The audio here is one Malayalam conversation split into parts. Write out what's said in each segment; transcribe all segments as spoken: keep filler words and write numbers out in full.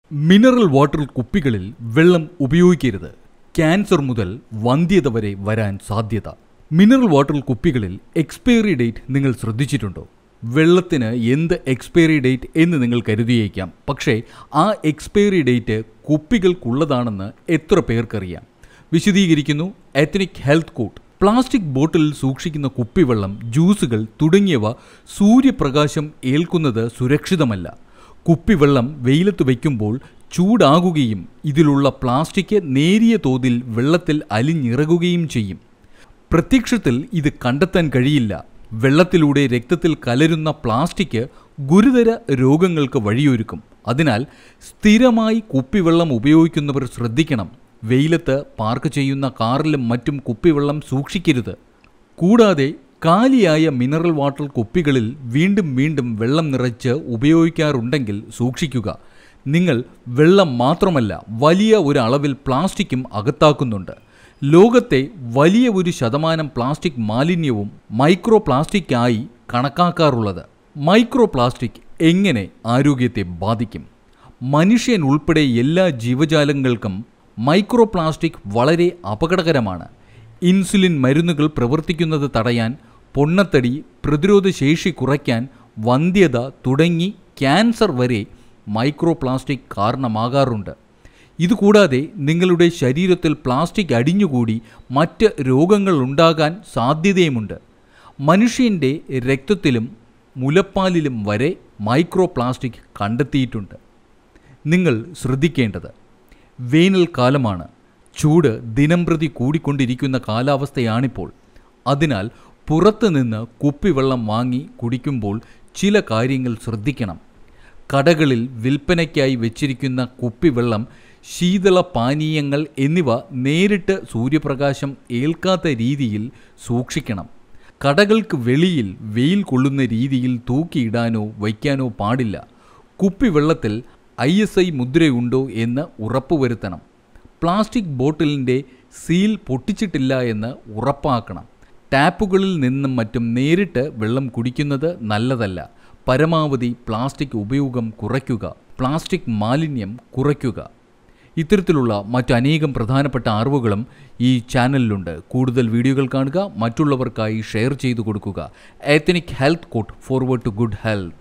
മിനറൽ വാട്ടർ കുപ്പികളിൽ വെള്ളം ഉപയോഗിക്കരുത്. ക്യാൻസർ മുതൽ വന്ധ്യത വരെ വരാൻ സാധ്യത. മിനറൽ വാട്ടർ കുപ്പികളിൽ എക്സ്പയറി ഡേറ്റ് നിങ്ങൾ ശ്രദ്ധിച്ചിട്ടുണ്ടോ? വെള്ളത്തിന് എന്ത് എക്സ്പയറി ഡേറ്റ് എന്ന് നിങ്ങൾ കരുതിയേക്കാം. പക്ഷേ ആ എക്സ്പയറി ഡേറ്റ് കുപ്പികൾക്കുള്ളതാണെന്ന് എത്ര പേർക്കറിയാം? വിശദീകരിക്കുന്നു എത്നിക് ഹെൽത്ത് കോഡ്. പ്ലാസ്റ്റിക് ബോട്ടിലിൽ സൂക്ഷിക്കുന്ന കുപ്പിവെള്ളം, ജ്യൂസുകൾ തുടങ്ങിയവ സൂര്യപ്രകാശം ഏൽക്കുന്നത് സുരക്ഷിതമല്ല. കുപ്പിവെള്ളം വെയിലത്ത് വയ്ക്കുമ്പോൾ ചൂടാകുകയും ഇതിലുള്ള പ്ലാസ്റ്റിക് നേരിയ തോതിൽ വെള്ളത്തിൽ അലിഞ്ഞിറങ്ങുകയും ചെയ്യും. പ്രത്യക്ഷത്തിൽ ഇത് കണ്ടെത്താൻ കഴിയില്ല. വെള്ളത്തിലൂടെ രക്തത്തിൽ കലരുന്ന പ്ലാസ്റ്റിക് ഗുരുതര രോഗങ്ങൾക്ക് വഴിയൊരുക്കും. അതിനാൽ സ്ഥിരമായി കുപ്പിവെള്ളം ഉപയോഗിക്കുന്നവർ ശ്രദ്ധിക്കണം. വെയിലത്ത് പാർക്ക് ചെയ്യുന്ന കാറിലും മറ്റും കുപ്പിവെള്ളം സൂക്ഷിക്കരുത്. കൂടാതെ കാലിയായ മിനറൽ വാട്ടർ കുപ്പികളിൽ വീണ്ടും വീണ്ടും വെള്ളം നിറച്ച് ഉപയോഗിക്കാറുണ്ടെങ്കിൽ സൂക്ഷിക്കുക. നിങ്ങൾ വെള്ളം മാത്രമല്ല, വലിയ ഒരു അളവിൽ പ്ലാസ്റ്റിക്കും അകത്താക്കുന്നുണ്ട്. ലോകത്തെ വലിയ ഒരു ശതമാനം പ്ലാസ്റ്റിക് മാലിന്യവും മൈക്രോ പ്ലാസ്റ്റിക്കായി കണക്കാക്കാറുള്ളത്. മൈക്രോ പ്ലാസ്റ്റിക് എങ്ങനെ ആരോഗ്യത്തെ ബാധിക്കും? മനുഷ്യൻ ഉൾപ്പെടെ എല്ലാ ജീവജാലങ്ങൾക്കും മൈക്രോ പ്ലാസ്റ്റിക് വളരെ അപകടകരമാണ്. ഇൻസുലിൻ മരുന്നുകൾ പ്രവർത്തിക്കുന്നത് തടയാൻ, പൊണ്ണത്തടി, പ്രതിരോധശേഷി കുറയ്ക്കാൻ, വന്ധ്യത തുടങ്ങി ക്യാൻസർ വരെ മൈക്രോ പ്ലാസ്റ്റിക് കാരണമാകാറുണ്ട്. ഇതുകൂടാതെ നിങ്ങളുടെ ശരീരത്തിൽ പ്ലാസ്റ്റിക് അടിഞ്ഞുകൂടി മറ്റ് രോഗങ്ങൾ ഉണ്ടാകാൻ സാധ്യതയുമുണ്ട്. മനുഷ്യൻ്റെ രക്തത്തിലും മുലപ്പാലിലും വരെ മൈക്രോ പ്ലാസ്റ്റിക് കണ്ടെത്തിയിട്ടുണ്ട്. നിങ്ങൾ ശ്രദ്ധിക്കേണ്ടത്, വേനൽക്കാലമാണ്. ചൂട് ദിനംപ്രതി കൂടിക്കൊണ്ടിരിക്കുന്ന കാലാവസ്ഥയാണിപ്പോൾ. അതിനാൽ പുറത്തു നിന്ന് കുപ്പിവെള്ളം വാങ്ങി കുടിക്കുമ്പോൾ ചില കാര്യങ്ങൾ ശ്രദ്ധിക്കണം. കടകളിൽ വിൽപ്പനയ്ക്കായി വെച്ചിരിക്കുന്ന കുപ്പിവെള്ളം, ശീതള പാനീയങ്ങൾ എന്നിവ നേരിട്ട് സൂര്യപ്രകാശം ഏൽക്കാത്ത രീതിയിൽ സൂക്ഷിക്കണം. കടകൾക്ക് വെളിയിൽ വെയിൽ കൊള്ളുന്ന രീതിയിൽ തൂക്കിയിടാനോ വയ്ക്കാനോ പാടില്ല. കുപ്പിവെള്ളത്തിൽ ഐ എസ് ഐ മുദ്രയുണ്ടോ എന്ന് ഉറപ്പുവരുത്തണം. പ്ലാസ്റ്റിക് ബോട്ടിലിൻ്റെ സീൽ പൊട്ടിച്ചിട്ടില്ല എന്ന് ഉറപ്പാക്കണം. ടാപ്പുകളിൽ നിന്നും മറ്റും നേരിട്ട് വെള്ളം കുടിക്കുന്നത് നല്ലതല്ല. പരമാവധി പ്ലാസ്റ്റിക് ഉപയോഗം കുറയ്ക്കുക. പ്ലാസ്റ്റിക് മാലിന്യം കുറയ്ക്കുക. ഇത്തരത്തിലുള്ള മറ്റനേകം പ്രധാനപ്പെട്ട അറിവുകളും ഈ ചാനലിലുണ്ട്. കൂടുതൽ വീഡിയോകൾ കാണുക, മറ്റുള്ളവർക്കായി ഷെയർ ചെയ്തു കൊടുക്കുക. Ethnic health code, forward to good health.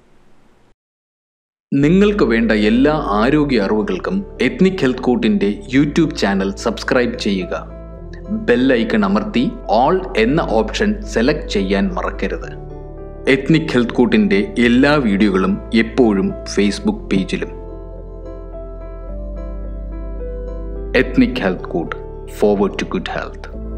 നിങ്ങൾക്ക് വേണ്ട എല്ലാ ആരോഗ്യ അറിവുകൾക്കും എത്നിക് ഹെൽത്ത് കോഡിൻ്റെ യൂട്യൂബ് ചാനൽ സബ്സ്ക്രൈബ് ചെയ്യുക. ബെൽ ഐക്കൺ അമർത്തി ഓൾ എന്ന ഓപ്ഷൻ സെലക്ട് ചെയ്യാൻ മറക്കരുത്. എത്നിക് ഹെൽത്ത് കോഡിൻ്റെ എല്ലാ വീഡിയോകളും എപ്പോഴും ഫേസ്ബുക്ക് പേജിലും. Ethnic health code, forward to good health.